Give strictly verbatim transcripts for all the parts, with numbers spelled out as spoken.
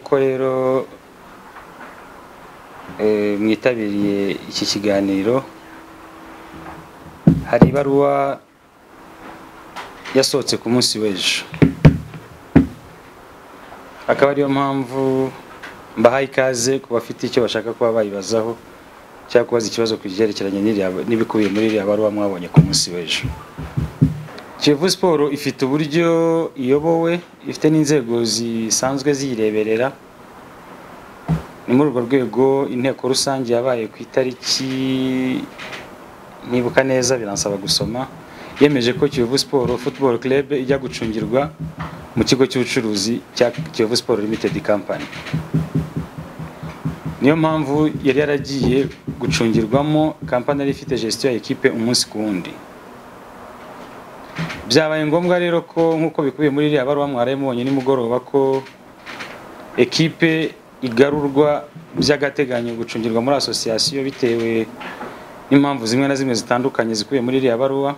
uko rero eh mwitabiriye iki kiganiro, hari baruwa yasohotse ku munsi w'ejo, akaba ariyo mpamvu mbahaye ikaze ku bafite icyo bashaka kuba bayibazaho cyangwa kubaza ikibazo kugerekeranye n'ibikubiye muri iriya baruwa mwabonye ku munsi w'ejo. Kiyovu Sport ifite uburyo iyobowe, ifite n'inzego zisanzwe ziyireberera. Ni muri urwo rwego inteko rusange yabaye ku itariki nibuka neza biransaba gusoma, yemeje ko Kiyovu Sport Football Club ijya gucungirwa mu kigo cy'ubucuruzi cya Kiyovu Sport Limited Company. Niyo mpamvu yari yaragiye gucungirwamo company yari ifite gestion ya equipe umunsi ku wundi. Byabaye ngombwa rero ko nkuko bikubiye muri iriya baruwa mwaraye mubonye nimugoroba ko equipe igarurwa by'agateganyo gucungirwa muri association bitewe n'impamvu zimwe na zimwe zitandukanye zikubiye muri iriya baruwa,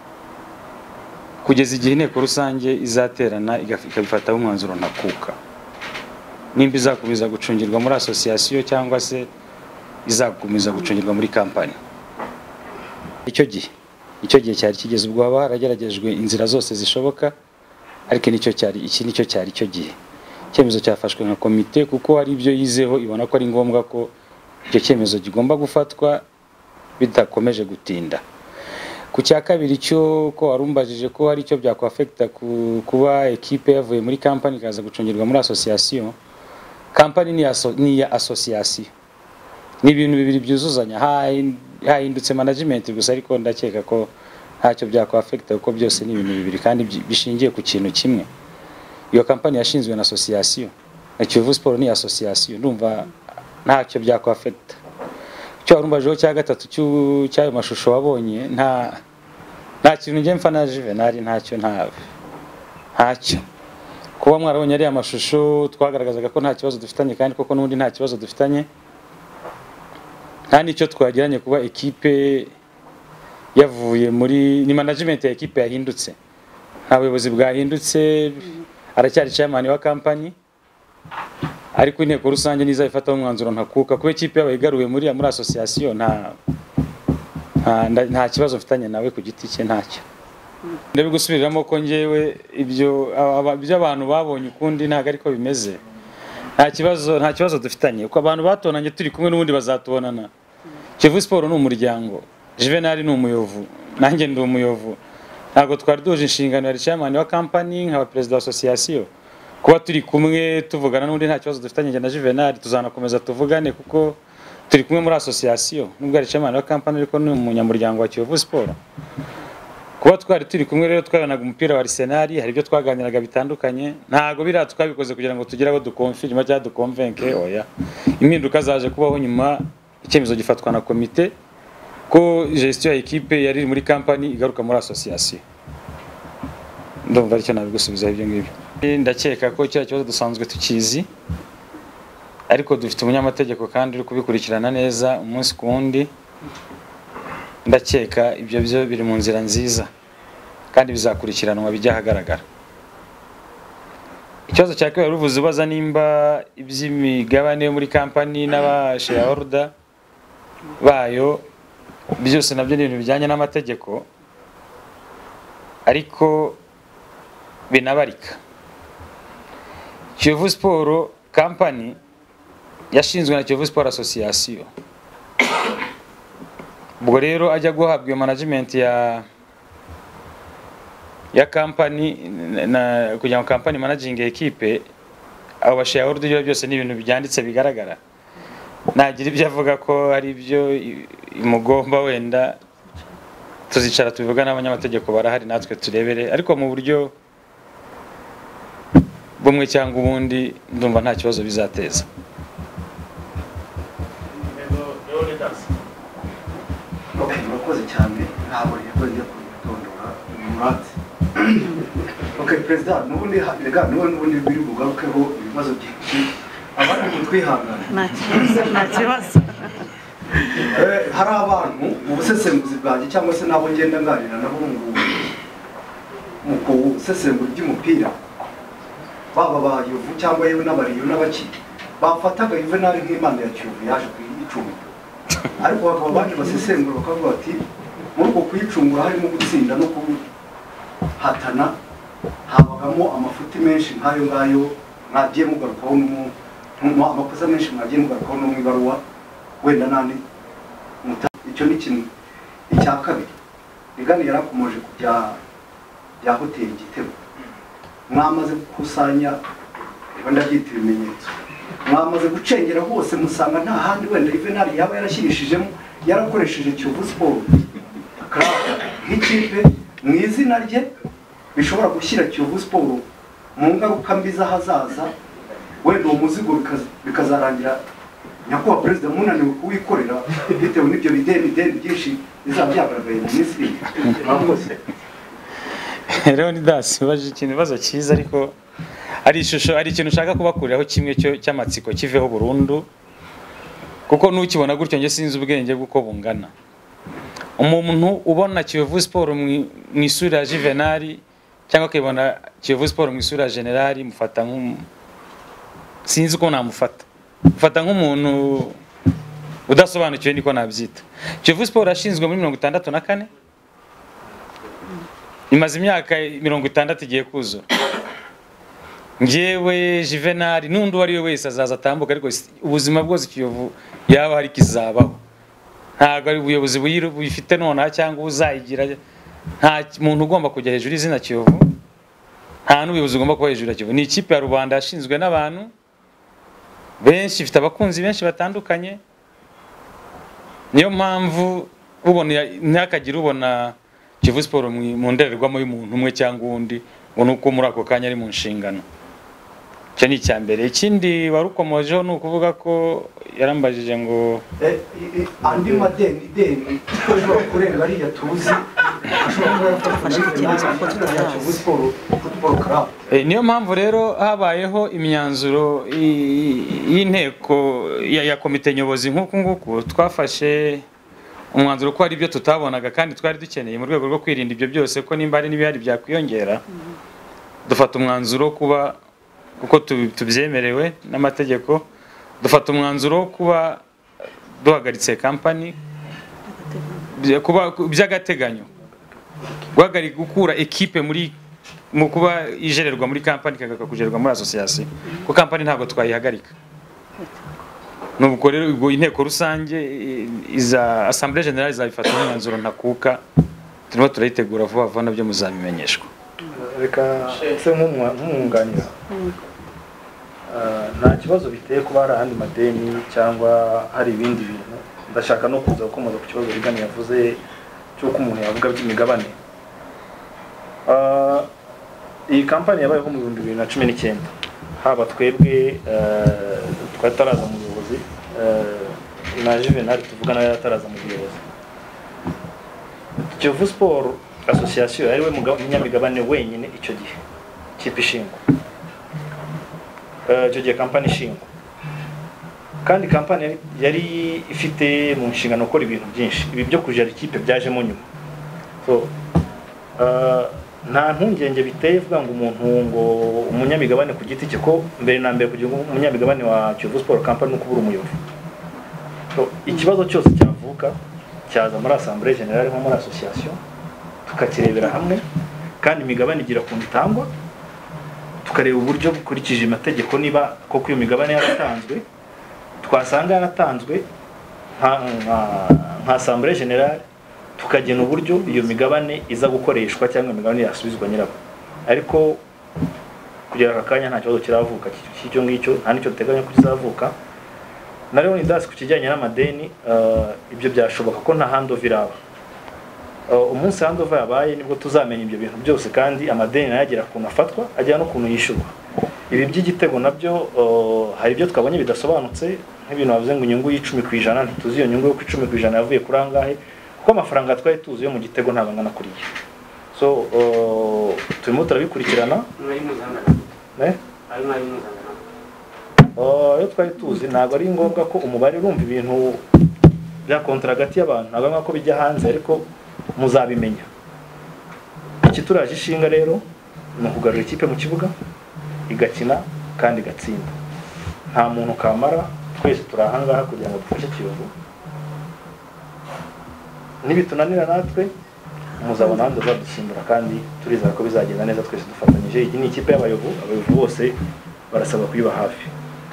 kugeza igihe inteko rusange izaterana ikabifataho umwanzuro ntakuka nimba izakomeza gucungirwa muri association cyangwa se izakomeza gucungirwa muri company. Icyo gihe icyo gihe cyari kigeze ubwo haba harageragejwe inzira zose zishoboka, ariko nicyo cyari iki nicyo cyari icyo gihe cyemezo cyafashwe nka komite, kuko hari ibyo yizeho ibona ko ari ngombwa ko icyo cyemezo gigomba gufatwa bidakomeje gutinda. Ku cya kabiri cyo ko warumbajije ko hari icyo byakwafecta kuba equipe yavuye muri company kaza gucungirwa muri association. Company ni aso, ni ya association, ni ibintu bibiri byuzuzanya, hahindutse management gusa, ariko ndakeka ko ntacyo byakwafecta kuko byose ni ibintu bibiri kandi bishingiye ku kintu kimwe. Iyo company yashinzwe na association, na Kiyovu Sport ni association, ndumva ntacyo byakwafecta. Cyo warumbajeho cya gatatu cy'ayo mashusho wabonye, nta nta kintu nge mfa na Juvenal, ntacyo ntabe ntacyo kuba mwarabonye ari amashusho twagaragazaga ko nta kibazo dufitanye, kandi koko n'undi nta kibazo dufitanye, nta nicyo twagiranye kuba equipe yavuye muri ni management ya equipe yahindutse, nta buyobozi bwahindutse, aracyari chairman wa company, ariko inteko rusange niza ifataho umwanzuro ntakuka kuba equipe yabayigaruye muri muri association. Nta nta kibazo mfitanye nawe ku giti cye, ntacyo. Ndabigusubiriramo ko ngewe ibyo by'abantu babonye ukundi ntago ariko bimeze, nta kibazo nta kibazo dufitanye, uko abantu batonanye turi kumwe n'ubundi bazatubonana. Kiyovu Sport ni umuryango, Juvenal ni umuyovu, nanjye ndi umuyovu, ntago twari duje inshingano ya chairman wa company nkaba president wa association. Kuba turi kumwe tuvugana n'undi nta kibazo dufitanye njye na Juvenal, tuzanakomeza tuvugane kuko turi kumwe muri association, nubwo ari chairman wa company ariko ni umunyamuryango wa Kiyovu Sport. Kuba twari turi kumwe rero twabanaga umupira wa Arsenal, hari ibyo twaganiraga bitandukanye, ntago bira twabikoze kugira ngo tugire abo dukonfirma cyangwa dukonvenke, oya. Impinduka zaje kubaho nyuma icyemezo gifatwa na komite ko gestion ya equipe yari muri company igaruka muri association. Ndumva aricyo nabigusubiza ibyo ngibyo. Ndakeka ko cya kibazo dusanzwe tukizi, ariko dufite umunyamategeko kandi uri kubikurikirana neza umunsi ku wundi. Ndakeka ibyo byo biri mu nzira nziza kandi bizakurikiranwa bijya hagaragara. Ikibazo cya kabiri uruvuze ubaza nimba iby'imigabane yo muri company n'aba shareholder bayo byose nabyo ni ibintu bijyanye n'amategeko, ariko binabarika. Kiyovu Sport company yashinzwe na Kiyovu Sport Association, ubwo rero ajya guhabwa iyo management ya ya company na kugira ngo company managing equipe, abo bashayaho byose ni ibintu byanditse bigaragara. Nagira ibyo avuga ko ari ibyo imugomba, wenda tuzicara tubivuga n'abanyamategeko barahari natwe turebere, ariko mu buryo bumwe cyangwa ubundi ndumva nta kibazo bizateza. Okay, murakoze cyane, ntabwo rero njya kubitondora umurate. Okay, president, nubundi rega nubundi biri bugarukeho ibibazo byinshi abantu mutwihangana. Nta kibazo, nta kibazo. Eh, hari abantu mu busesenguzi bwanjye cyangwa se nabo ngenda nganira nabo mu mu kusesengura by'umupira baba bayovu cyangwa yewe n'abariyo n'abaki bafataga Juvenal nk'imana ya Kiyovu yaje kuyicunga ariko bakaba baje basesengura bakavuga bati muri uko kuyicungura harimo gutsinda no kuhatana habagamo amafuti menshi nk'ayo ngayo mwagiye mugarukaho n'umu amakosa menshi mwagiye mugarukaho no mu ibaruwa wenda nani icyo ni kimwe. Icya kabiri Rigani yarakomoje kujya ya hoteli Gitego mwamaze gukusanya wenda byita ibimenyetso mwamaze gucengera hose musanga nta handi wenda Juvenal yaba yarashyirishijemo yarakoresheje Kiyovu Sport nk'ikipe mu izina rye bishobora gushyira Kiyovu Sport mu ngaruka mbi z'ahazaza wenda uwo muzigo bikazarangira nyakubahwa perezida munaniwe kuwikorera bitewe n'ibyo bideni bideni byinshi bizaba byagaragaye mu minsi iri. Murakoze. Leonidas baje ikintu baza cyiza ariko ari ishusho ari ikintu ushaka kubakuriraho kimwe cyo cy'amatsiko kiveho burundu kuko nukibona gutyo nge sinzi ubwenge bw'uko bungana. Umuntu ubona Kiyovu Sport mu isura ya Juvenal cyangwa kibona Kiyovu Sport mu isura ya General mufata nk'umu sinzi ko namufata mufata nk'umuntu udasobanukiwe niko nabyita. Kiyovu Sport ashinzwe muri mirongo itandatu na kane imaze imyaka mirongo itandatu igiye kuzura. Ngewe Juvenal n'undi wari we wese azaza atambuka ariko ubuzima bwose Kiyovu yaba hari kizabaho ntago ari ubuyobozi buyifite none cyangwa uzayigira nta muntu ugomba kujya hejuru izina Kiyovu nta n'ubuyobozi ugomba kuba hejuru ya Kiyovu. Ni ikipe ya rubanda yashinzwe n'abantu benshi ifite abakunzi benshi batandukanye niyo mpamvu ubona ntakagira ubona Kiyovu Sport mu ndererwamo y'umuntu umwe cyangwa undi ngo nuko muri ako kanya ari mu nshingano. Cyo ni cyambere. Ikindi warukomojeho no kuvuga ko yarambajije ngo eh andi madeni deni kurenga ari yatuzi niyo mpamvu rero habayeho imyanzuro y'inteko ya komite nyobozi nk'uku nguku twafashe umwanzuro ko ari byo tutabonaga kandi twari dukeneye mu rwego rwo kwirinda ibyo byose ko nimba ari n'ibihari byakwiyongera dufata umwanzuro kuba kuko tubyemerewe n'amategeko dufata umwanzuro kuba duhagaritse company kuba by'agateganyo guhagarika gukura equipe muri mu kuba ijererwa muri company kagaka kujererwa muri association ko company ntabwo twayihagarika. Nubwo rero ubwo inteko rusange iza assemblée générale izabifata umwanzuro ntakuka turimo turayitegura vuba vuba nabyo muzabimenyeshwa. Reka se nk'umwunganira nta kibazo biteye kuba hari ahandi madeni cyangwa hari ibindi bintu. Ndashaka no kuza gukomoza ku kibazo Rigani yavuze cy'uko umuntu yavuga by'imigabane. Iyi kampani yabayeho mu bihumbi bibiri na cumi n'icyenda haba twebwe twataraza mu buyobozi na Juvenal tuvugana yataraza mu buyobozi. Kiyovu Sport Association yari we munyamigabane wenyine icyo gihe kipe ishingwa icyo gihe kampani ishingwa kandi kampani yari ifite mu nshingano gukora ibintu byinshi. Ibi byo kujera ikipe byajemo nyuma. So nta ntungenge biteye vuga ngo umuntu ngo umunyamigabane ku giti cye ko mbere na mbere kugira ngo umunyamigabane wa Kiyovu Sport Company no kubura umuyobozi. So ikibazo cyose cyavuka cyaza muri Assemblée Générale nko muri association tukakirebera hamwe kandi imigabane igira ku itangwa tukareba uburyo bukurikije amategeko niba koko iyo migabane yaratanzwe twasanga yaratanzwe nka nka Assemblée Générale tukagena uburyo iyo migabane iza gukoreshwa cyangwa imigabane yasubizwa nyirabo. Ariko kugera aka kanya nta kibazo kiravuka cy'icyo ngicyo nta nicyo teganya kuzavuka. Na Leonidas ku kijyanye n'amadeni ibyo byashoboka ko nta handover iraba. Umunsi handover yabaye nibwo tuzamenya ibyo bintu byose kandi amadeni nayagira kuntu afatwa ajya no kuntu yishurwa. Ibi by'igitego nabyo hari ibyo twabonye bidasobanutse nk'ibintu bavuze ngo inyungu y'icumi ku ijana ntituzi iyo nyungu yo ku icumi ku ijana yavuye kuri angahe kuko amafaranga twari tuzi yo mu gitego ntabwo angana kuri iyo. So turimo turabikurikirana ne Oh, yo twari tuzi ntabwo ari ngombwa ko umubare urumva ibintu bya kontra hagati y'abantu ntabwo ngako bijya hanze ariko muzabimenya. Iki turaje ishinga rero ni ukugarura ikipe mu kibuga igakina kandi igatsinda. Nta muntu kamara, twese turahangaha kugira ngo dufashe Kiyovu. Nibitunanira natwe muzabona handi badusimbura kandi turizera ko bizagenda neza twese dufatanyije. Iki ni ikipe y'abayovu, abayovu bose barasaba kuyiba hafi.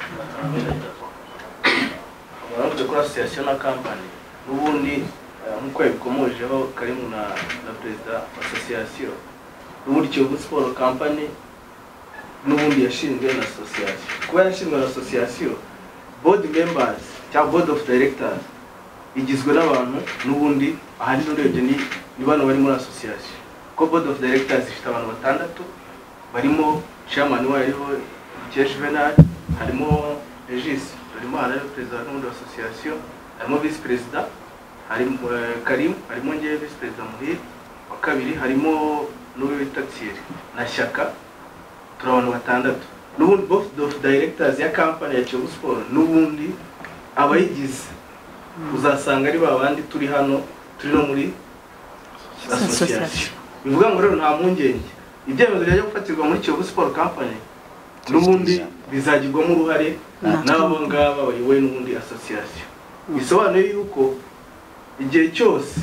Barangije kuri association na company n'ubundi nkuko yabikomojeho Karimu na na president association n'ubundi Kiyovu Sport Company n'ubundi yashinzwe na association. Kuba yashinzwe na association, board members cyangwa board of directors igizwe n'abantu n'ubundi ahandi n'urebye ni ni bano bari muri association. Ko board of directors ifite abantu batandatu, barimo chairman wariho Kesh Venal, harimo Regis, harimo Alain president n'undi association, harimo vice president, harimo Karim, harimo ngewe vice president Muhire, wa kabiri harimo n'uwo Tatsiri na Shaka, turi abantu batandatu. N'ubundi board of directors ya company ya Kiyovu Sport n'ubundi abayigize uzasanga ari babandi turi hano turi no muri association. Bivuga ngo rero nta mpungenge, ibyemezo byo gufatirwa muri Kiyovu Sport Company n'ubundi bizagirwamo uruhare n'abo ngaba bayoboye n'ubundi association. Bisobanuye yuko igihe cyose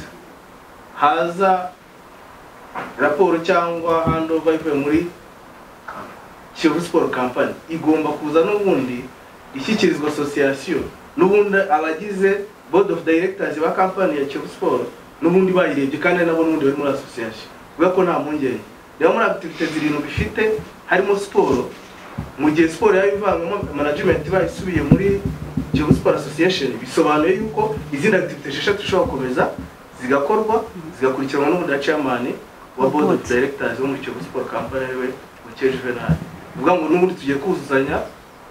haza raporo cyangwa handover ivuye muri Kiyovu Sport Company igomba kuza n'ubundi ishyikirizwa association, n'ubundi abagize board of directors ba company ya Kiyovu Sport n'ubundi bayirebye kandi nabo n'ubundi bari muri association. Bivuga ko nta mpungenge. Rero muri activities zirindwi bifite harimo sport, mu gihe sport yabivangamo management bayisubiye muri Kiyovu Sport Association, bisobanuye yuko izindi activities eshatu zishobora gukomeza zigakorwa zigakurikiranwa n'ubundi chairman wa board of directors wo muri Kiyovu Sport Company we Kesh Venal. Bivuga ngo n'ubundi tugiye kuzuzanya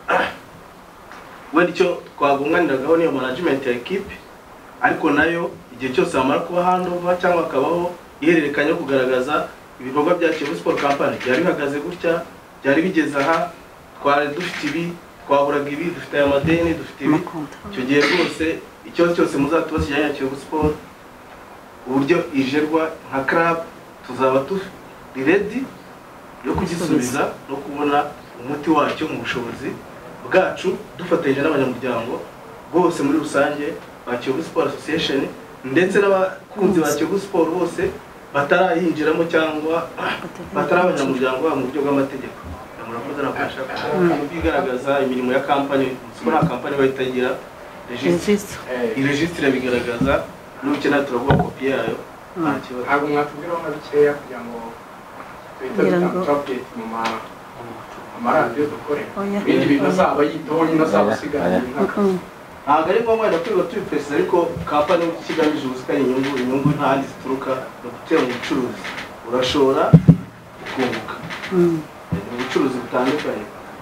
wenda icyo twagunganiragaho niyo management ya equipe, ariko nayo igihe cyose amara kuba handover cyangwa akabaho ihererekanya kugaragaza ibikorwa bya Kiyovu Sport Company byari bihagaze gutya, byari bigeze aha, twari dufite ibi, twahuraga ibi, dufite aya madeni, dufite ibi. Icyo gihe rwose ikibazo cyose muzatubaza kijyanye na Kiyovu Sport, uburyo ijerwa nka club tuzaba turi ready yo kugisubiza no kubona umuti wacyo mu bushobozi bwacu, dufatanyije n'abanyamuryango bose muri rusange ba Kiyovu Sport Association ndetse n'abakunzi ba Kiyovu Sport bose batarayinjiramo cyangwa batarabanyamuryango mu buryo bw'amategeko. Murakoze nabasha kubigaragaza imirimo ya company, siko na company bayitagira registre, iregistre bigaragaza n'ukena turavuga kopi yayo. Ntabwo mwatubwiraho nka bikeya kugira ngo twite update mu ma amaradiyo dukore ibindi bintu azaba yitaho nyine azaba asigaranye nkaka. Ntabwo ari ngombwa no kwiga turi pesa, ariko company ikigamije ubuzikanye inyungu inyungu ntandi zituruka no gutera mu bucuruzi, urashora ukunguka mu bucuruzi butandukanye.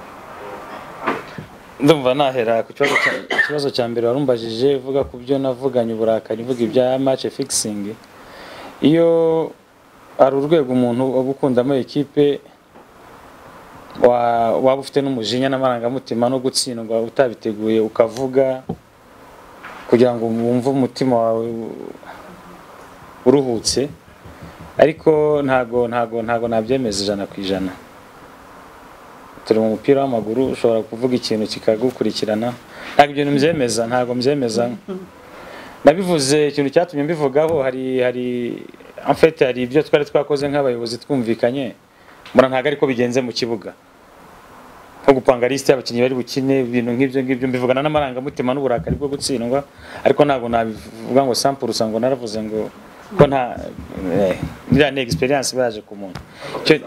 Ndumva nahera ku kibazo cya ikibazo cya mbere warumbajije uvuga ku byo navuganye uburakari, uvuga ibya match fixing. Iyo ari urwego umuntu obukundamo equipe wa waba ufite n'umujinya n'amarangamutima no gutsindwa utabiteguye ukavuga kugira ngo wumve umutima wawe uruhutse, ariko ntago ntago ntago nabyemeza ijana ku ijana. Turi mu mupira w'amaguru, ushobora kuvuga ikintu kikagukurikirana, ntago ibyo mbyemeza, ntago mbyemeza. Nabivuze ikintu cyatumye mbivugaho, hari hari en fait hari ibyo twari twakoze nk'abayobozi twumvikanye, mura ntago ariko bigenze mu kibuga, nko gupanga liste y'abakinnyi bari bukine, ibintu nk'ibyo ngibyo mbivugana n'amarangamutima n'uburakari bwo gutsindwa, ariko ntago nabivuga ngo sample usango naravuze ngo ko nta nira ne experience baje ku muntu. Cyo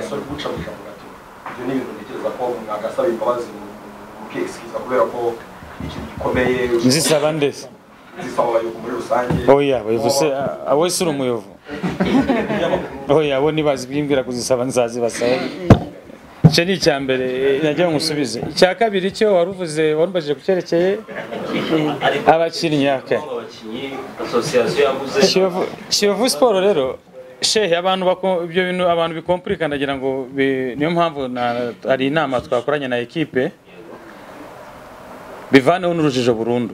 ni ibintu ntekereza ko mwagasaba imbabazi mukexkiza kubera ko ikintu gikomeye nzisaba ndese zisaba abayobozi muri rusange. Oya bavuze awe sura umuyovu. Oya abo nibazi bimbwira kuzisaba nzazi basaba. Cyo ni cyambere nagiye ngusubize. Icya kabiri cyo waruvuze warumbajije kucyerekeye abakinnyi yake Association yavuze Kiyovu Sport rero shehe abantu bako ibyo bintu abantu bikomplika, ndagira ngo niyo mpamvu ari inama twakoranye na equipe bivaneho n'urujijo burundu.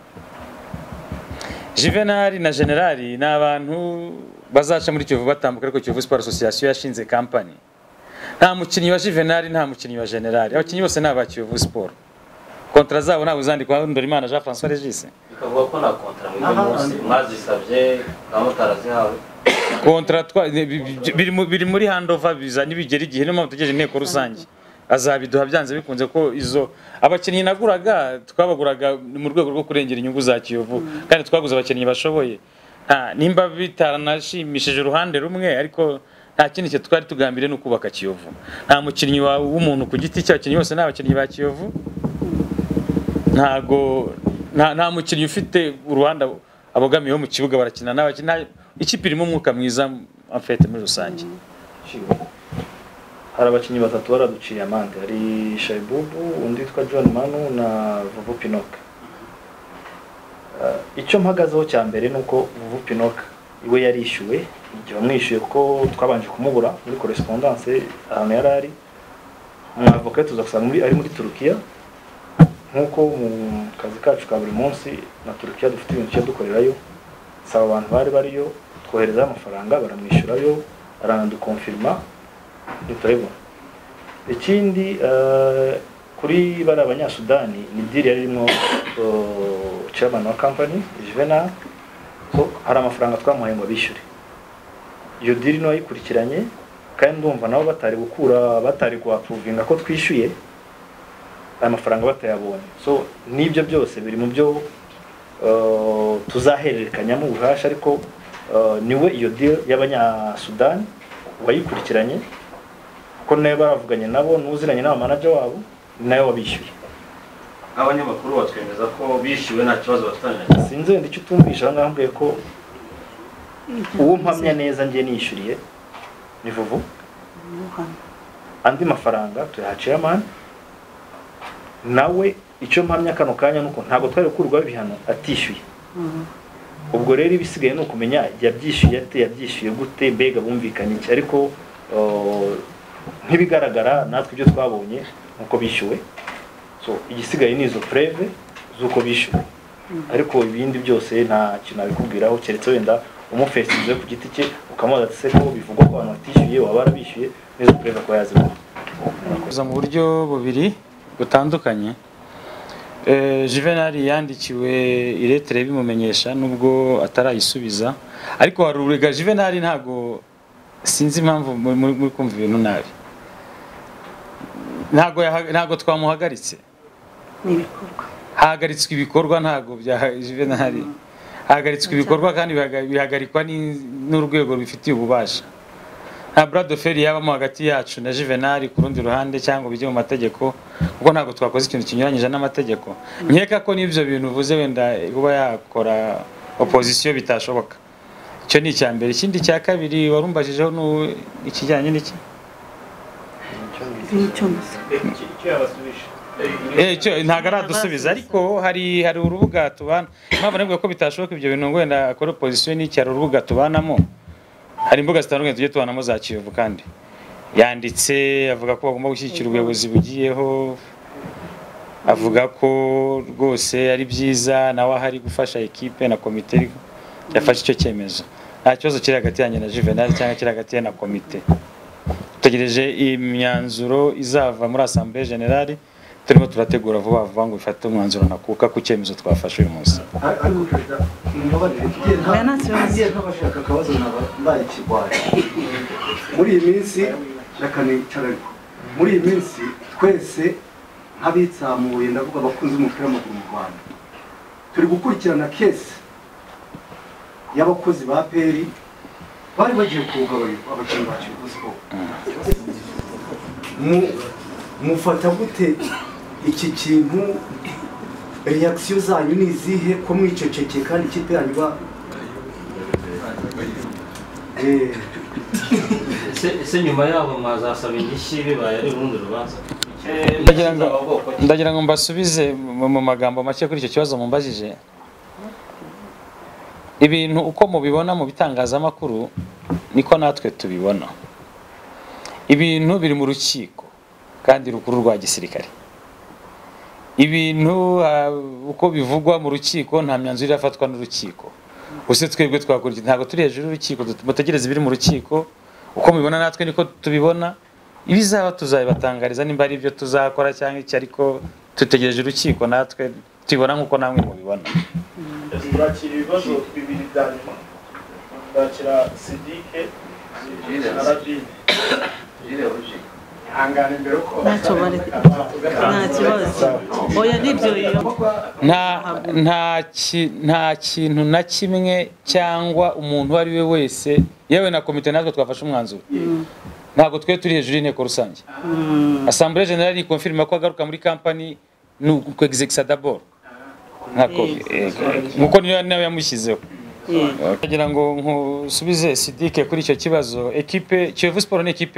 Juvenal na General ni abantu bazaca muri Kiyovu batambuka, ariko Kiyovu Sport Association yashinze company nta mukinnyi wa Juvenal nta mukinnyi wa General, abakinnyi bose ni aba Kiyovu Sport. Kontra zabo ntabwo zandikwa Ndorimana Jean François Regis. bikavuga ko nta kontra muri munsi mwazisabye aho tarazihawe. Kontra twa biri biri muri handover biza nibigera igihe no mutegereje inteko rusange. Azabiduha byanze bikunze ko izo abakinnyi naguraga twabaguraga mu rwego rwo kurengera inyungu za Kiyovu kandi twaguze abakinnyi bashoboye. Nta nimba bitaranashimishije uruhande rumwe ariko nta kindi cyo twari tugambire no kubaka Kiyovu. Nta mukinnyi w'umuntu ku giti cy'abakinnyi bose n'abakinnyi ba Kiyovu. Ntago nta nta mukinnyi ufite uruhanda abogamiyeho mu kibuga barakina n'abakinnyi ikipe irimo umwuka mwiza afete muri rusange. Hari abakinnyi batatu baraduciye amande, hari Shaibubu, undi witwa John Manu na Vuvu Pinok. Uh, icyo mpagazeho cya mbere nuko Vuvu Pinok iwe yarishyuwe, igihe bamwishyuye ko twabanje kumubura muri correspondance ahantu yari ari. Umwavoka tuza gusanga muri ari muri Turukiya. Nkuko mu kazi kacu ka buri munsi na Turukiya dufite ibintu cyo dukorerayo. Saba abantu bari bariyo twohereza amafaranga baramwishyurayo aranadukonfirma dutarebo. Ikindi uh, kuri bara abanyasudani ni deal yarimo uh, chairman wa company Juvenal, so hari amafaranga twamuhaye ngo bishyure. Iyo deal no yikurikiranye kandi ndumva nabo batari gukura batari kuapprovinga ko twishyuye aya mafaranga batayabonye. So nibyo byose biri mu byo uh, tuzahererekanya mu buhasha ariko uh, niwe iyo deal y'abanyasudani wayikurikiranye ko nayo baravuganye nabo n'uziranye n'aba manager wabo nayo wabishyuye. Abanyamakuru batwemeza ko bishyuwe nta kibazo batanye. Sinzi wenda icyo utumvisha ngambwiye ko uwo mpamya neza ngiye nishyuriye ni Vuvu. Andi mafaranga tuyahaciye amana nawe icyo mpamya kano kanya nuko ntago twari kurwa bihano atishyuye. Ubwo rero ibisigaye no kumenya yabyishyuye ate yabyishyuye gute mbega bumvikanye iki ariko ntibigaragara natwe ibyo twabonye nuko bishyuwe. So igisigaye nizo preve zuko bishyuwe ariko ibindi byose nta kintu abikubwiraho keretse wenda umufesize ku giti cye ukamubaza ati se ko bivugwa ko abantu batishyuye waba barabishyuye nizo preve ko yazibona. Kuza mu buryo bubiri butandukanye. Eh Juvenal yandikiwe iretere bimumenyesha nubwo atarayisubiza ariko hari urega Juvenal ntago sinzi impamvu muri kumva ibintu nabi. Ntago ntago twamuhagaritse. Nibikorwa. Hagaritswe ibikorwa ntago bya Juvenal. Hagaritswe ibikorwa kandi bihagarikwa n'urwego rufitiye ububasha. Nta brado feri yabamo hagati yacu na Juvenal ku rundi ruhande cyangwa bijye mu mategeko kuko ntago twakoze ikintu kinyuranyije n'amategeko. Nkeka ko nivyo bintu uvuze wenda kuba yakora opposition bitashoboka. Icyo ni icya mbere. Ikindi cya kabiri warumbajijeho no ikijyanye n'iki? Nicyo musa. Icyo yabasubisha. Eh cyo ntago aradusubiza ariko hari hari urubuga tubana. Mpamvu nabwo ko bitashoboka ibyo bintu ngo wenda akora opposition n'iki ari urubuga tubanamo. Hari imbuga zitandukanye tujye tubanamo za Kiyovu kandi yanditse avuga ko bagomba gushyigikira ubuyobozi bugiyeho, avuga ko rwose ari byiza nawe ahari gufasha equipe na komite yafashe icyo cyemezo. Nta kibazo kiri hagati yanjye na Juvenal cyangwa kiri hagati na komite. Tutegereje imyanzuro izava muri Assemblée Générale turimo turategura vuba vuba ngo ifate umwanzuro nakuka ku cyemezo twafashe uyu munsi. ariko perezida mbabarire tugiye nk'abashaka akabazo nabaye kigwaye muri iyi minsi nakanicara muri iyi minsi twese nk'abitsamuye ndavuga abakunzi b'umupira w'amaguru mu Rwanda turi gukurikirana kesi y'abakozi ba peri bari bagiye kugaburira abakinnyi ba Kiyovu Sport. Mufata gute iki kintu, reaction zanyu ni izihe ko mwicecekeye kandi ikipe yanyu ba eh ese nyuma yabo mwazasaba indishyi bibaye ari urundi rubanza? Ndagira ngo ndagira ngo mbasubize mu magambo make kuri icyo kibazo mumbajije. Ibintu uko mubibona mu bitangazamakuru niko natwe tubibona. Ibintu biri mu rukiko kandi rukuru rwa gisirikare. Ibintu uh, uko bivugwa mu rukiko nta myanzuro irafatwa n'urukiko. Use twebwe twakurikira ntago turi hejuru y'urukiko mutegereza ibiri mu rukiko uko mubibona natwe niko tubibona ibizaba tuzabibatangariza nimba ari ibyo tuzakora cyangwa iki, ariko tutegereje urukiko natwe tubona nkuko namwe mubibona. turakira ibibazo bibiri bya nyuma, turakira Sidike na Rabine. ihangane mbere uko ntacyo bari nta kibazo oya nibyo iyo nta nta ki- nta kintu na kimwe cyangwa umuntu uwo ari we wese yewe na komite natwe twafashe umwanzuro ntabwo twe turi hejuru y'inteko rusange. Assemblée Générale ikonfirma ko agaruka muri company nu ku executive d'abord nkako nkuko niyo nawe yamushyizeho. Kugira ngo nkusubize Sidike kuri icyo kibazo, equipe Kiyovu Sport ni equipe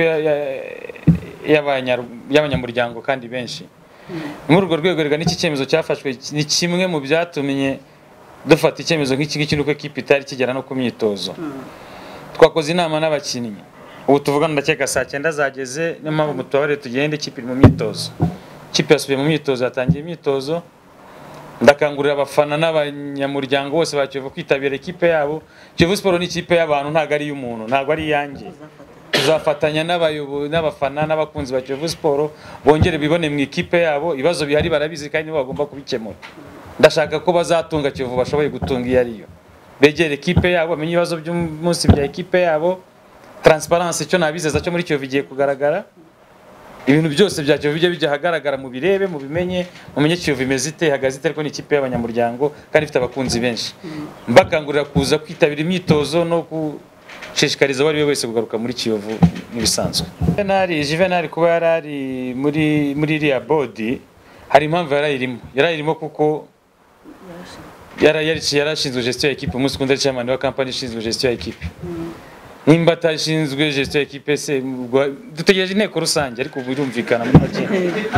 y'abanyamuryango kandi benshi. Muri urwo rwego rega n'iki cyemezo cyafashwe ni kimwe mu byatumye dufata icyemezo nk'iki ngiki nuko equipe itari kigera no ku myitozo. Twakoze inama n'abakinnyi, ubu tuvugana ndakeka saa cyenda zageze, niyo mpamvu mutubare tugende ikipe iri mu myitozo. Ikipe yasubiye mu myitozo, yatangiye imyitozo. Ndakangurira abafana n'abanyamuryango bose ba Kiyovu kwitabira equipe yabo. Kiyovu Sport ni ikipe y'abantu, ntago ari y'umuntu, ntago ari yanjye. Tuzafatanya n'abayobozi n'abafana n'abakunzi ba Kiyovu Sport bongere bibone mu ikipe yabo, ibibazo bihari barabizi kandi nibo bagomba kubikemura. Ndashaka ko bazatunga Kiyovu bashoboye gutunga iyo ariyo. Begere equipe yabo, bamenye ibibazo by'umunsi bya equipe yabo. Transparence cyo nabizeza cyo muri Kiyovu igiye kugaragara. Ibintu byose bya Kiyovu bijye bijya hagaragara mu birebe, mu bimenye, mumenye Kiyovu imeze ite, hagaze ite, ariko ni ikipe y'abanyamuryango kandi ifite abakunzi benshi. Mbakangurira kuza kwitabira imyitozo no gushishikariza bari wese kugaruka muri Kiyovu n'ibisanzwe. Juvenal Juvenal kuba yarari muri muri iriya body hari impamvu yarayirimo yarayirimo kuko yara yarashinzwe gestion ya equipe, umunsi kundi chairman wa company ishinzwe gestion ya equipe. Nimba atashinzwe gestion ya equipe se dutegereje inteko rusange, ariko birumvikana muri make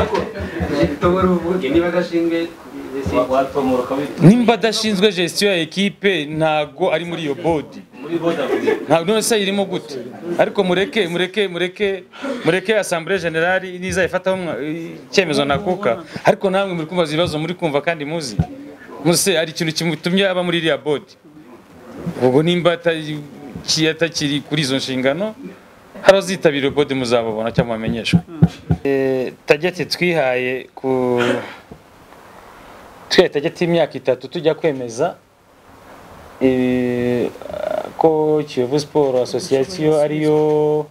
nimba adashinzwe gestion ya equipe ntago ari muri iyo body. Ntabwo none se irimo gute, ariko mureke mureke mureke mureke Assemblée Générale niza ifataho icyemezo nakuka, ariko namwe muri kumva ibibazo muri kumva kandi muzi muse ari ikintu kimutumye aba muri iriya body. Ubwo nimba atakiri kuri izo nshingano harazitabira body muzababona cyangwa mumenyeshwe. Eh target twihaye ku twe target y'imyaka itatu tujya kwemeza eh ko Kiyovu Sport Association ariyo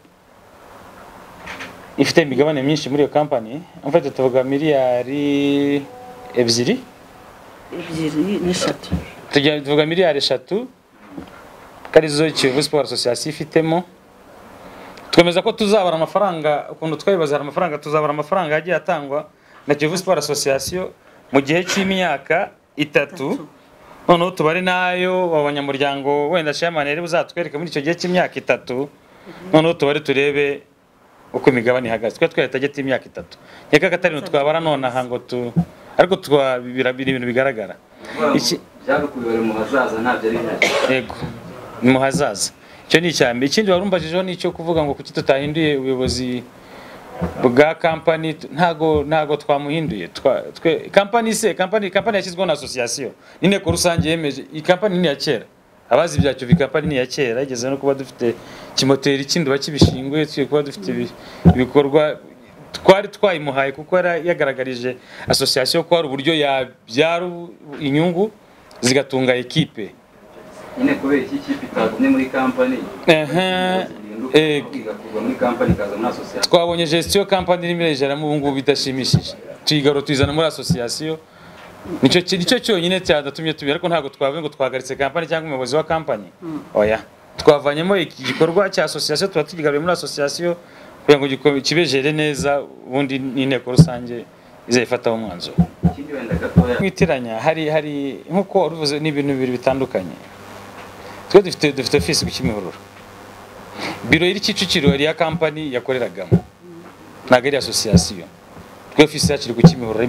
ifite imigabane myinshi muri iyo company. En fait tuvuga miliyari ebyiri ebyiri n'eshatu tujya tuvuga miliyari eshatu karizo Kiyovu Sport Association ifitemo. Twemeza ko tuzabara amafaranga ukuntu twabibaza amafaranga tuzabara amafaranga yagiye atangwa na Kiyovu Sport Association mu gihe cy'imyaka itatu. Noneho tubare nayo abanyamuryango wenda chairman rero uzatwereka muri icyo gihe cy'imyaka itatu. Noneho tubare turebe uko imigabane ihagaze. Twa twari target y'imyaka itatu. Nyaka katari no twabara none aha ngo tu ariko twabira ibintu bigaragara. Iki byagakubibare mu hazaza ntabyo ari nacyo. Yego. Mu hazaza. Icyo ni cyambe. Ikindi warumbajijeho nicyo kuvuga ngo kuki tutahinduye ubuyobozi bwa company, ntago ntago twamuhinduye. Twe company se company company yashyizweho na association. Inteko rusange yemeje iyi company ni ya kera. Abazi bya Kiyovu company ni ya kera, igeze no kuba dufite kimoteri ikindi bakibishingwe, twe kuba dufite ibikorwa twari twayimuhaye kuko yagaragarije association ko ari uburyo yabyara inyungu zigatunga equipe. Ine kubera iki kipe itagumye muri company. Eh eh muri company kaza muri association. Twabonye gestion company n'imirejera mu bungu bidashimishije. Tuyigaro tuyizana muri association. Nico nico cyonyine cyadatumye tubira, ariko ntago twavuye ngo twagaritse company cyangwa umuyobozi wa company. Oya. Twavanyemo iki gikorwa cya association tuba tugigaruye muri association kugira ngo kibejere neza, ubundi n'inteko rusange izayifataho umwanzuro. Ikindi wenda gatoya Kwitiranya hari hari nkuko uruvuze n'ibintu bibiri bitandukanye. Twe dufite dufite office ku Kimihurura. Biro iri Kicukiro yari ya company yakoreragamo. Nagari association. Twe office yacu iri ku Kimihurura.